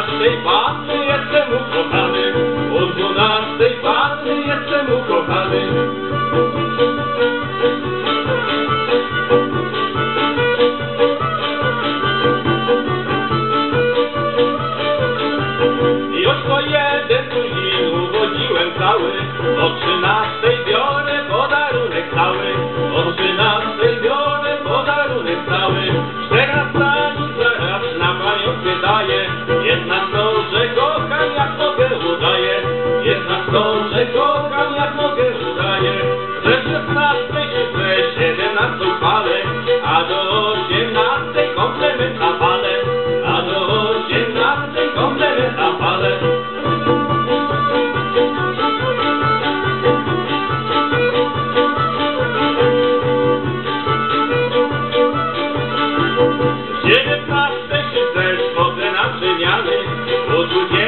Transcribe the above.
12 panny jestem ukochany, o 12 panny jestem ukochany. Już po jeden tuzin uwodziłem cały, o 13 biorę podarunek cały, o 13 biorę podarunek cały. 14 zaraz na pająkę daję, jedna to, że kocham jak mogę udaję, jedna to, że kocham jak mogę udaję. Ze 16 się ze 17 palę, a do 18 komplementa palę, a do 18 komplementa palę. W 19 się też chodzę na przemiany, o 20